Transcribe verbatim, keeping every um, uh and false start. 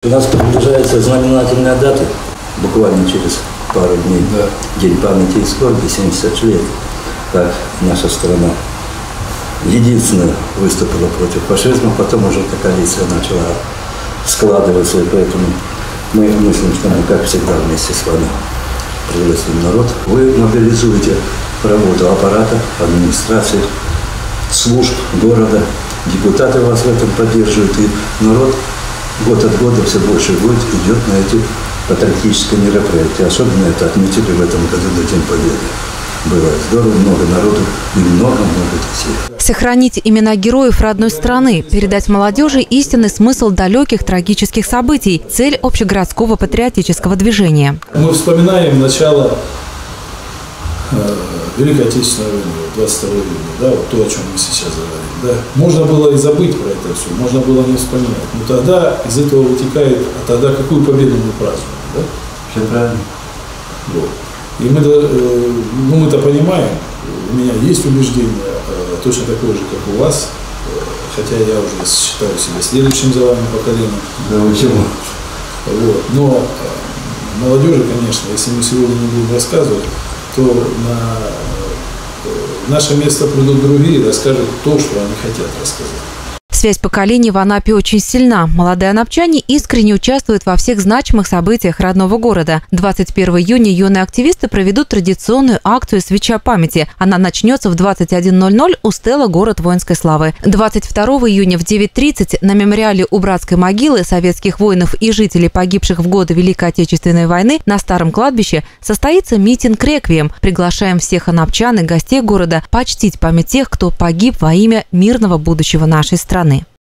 У нас приближается знаменательная дата, буквально через пару дней, да. День памяти и скорби, семьдесят лет, как наша страна единственная выступила против фашизма, потом уже эта коалиция начала складываться, и поэтому мы мыслим, что мы, как всегда, вместе с вами пригласим народ. Вы мобилизуете работу аппарата, администрации, служб города, депутаты вас в этом поддерживают, и народ год от года все больше и больше идет на эти патриотические мероприятия. Особенно это отметили в этом году на День Победы. Было здорово, много народу и много-много детей. Сохранить имена героев родной страны, передать молодежи истинный смысл далеких трагических событий – цель общегородского патриотического движения. Мы вспоминаем начало э, Великой Отечественной войны, двадцать второго июня, да, вот то, о чем мы сейчас говорим. Да. Можно было и забыть про это все, можно было не вспоминать. Но тогда из этого вытекает, а тогда какую победу мы празднуем? Да? Все правильно. Вот. И мы, ну, мы-то понимаем, у меня есть убеждение, точно такое же, как у вас, хотя я уже считаю себя следующим за вами поколением. Да, почему? Вот. Но молодежи, конечно, если мы сегодня не будем рассказывать, то на наше место придут другие и расскажут то, что они хотят рассказать. Связь поколений в Анапе очень сильна. Молодые анапчане искренне участвуют во всех значимых событиях родного города. двадцать первого июня юные активисты проведут традиционную акцию «Свеча памяти». Она начнется в двадцать один ноль ноль у стела «Город воинской славы». двадцать второго июня в девять тридцать на мемориале у братской могилы советских воинов и жителей, погибших в годы Великой Отечественной войны, на Старом кладбище состоится митинг-реквием. Приглашаем всех анапчан и гостей города почтить память тех, кто погиб во имя мирного будущего нашей страны.